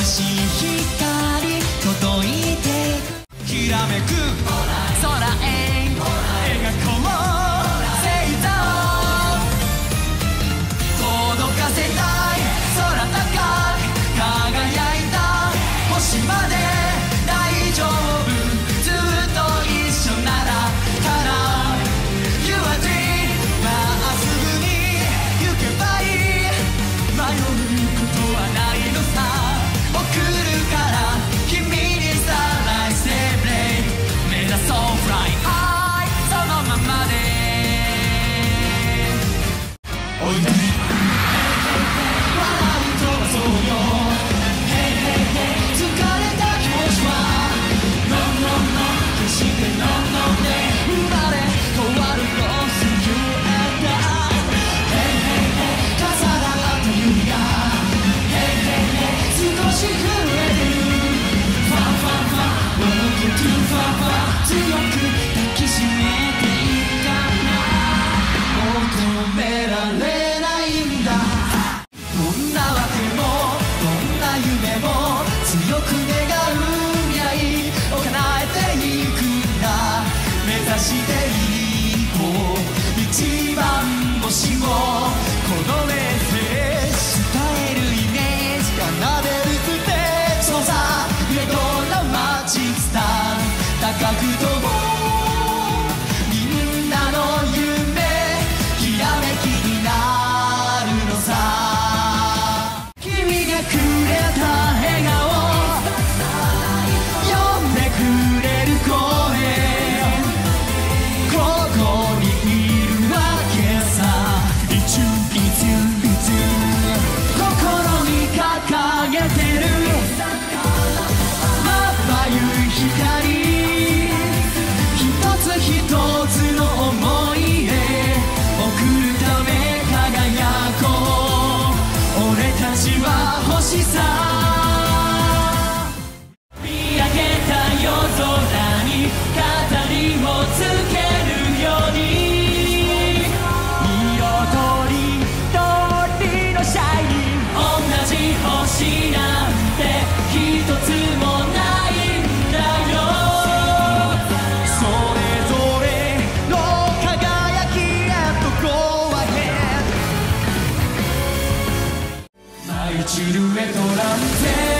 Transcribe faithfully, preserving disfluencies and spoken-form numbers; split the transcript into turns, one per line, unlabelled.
しい光届いてきらめく空へ描こう星座を届かせたい空高く輝いた星まで大丈夫ずっと一緒ならから You are dream まっすぐに行けばいい迷うことはないのさ送るから君にさらいセーブレイ目指そう Fly high そのままでおいで笑うとはそうよ Hey hey hey 疲れた気持ちは No no no 決して No no で生まれ変わるよ See you and I Hey hey hey 重なった指が Hey hey hey 少し震えてる Far far far Walk too far far 強く抱きしめていかない求められないんだどんなわけもどんな夢も強く願う未来を叶えていくんだ目指していこう一番星もこのメッセージ伝えるイメージ奏でるステージそうさレゴなマジックスター高く飛ぼうみんなの夢きらめきになるのさ君がくれた笑顔呼んでくれる声ここにいるわけさいついついつ心に掲げてるまばゆい光一つ一つの想いへ送るため輝こう俺たちは星さ見上げた夜空に飾りをつけるように色とりどりのシャイニング同じ星なんて一つもないんだよそれぞれの輝きへと Go ahead 舞い散るエトランテ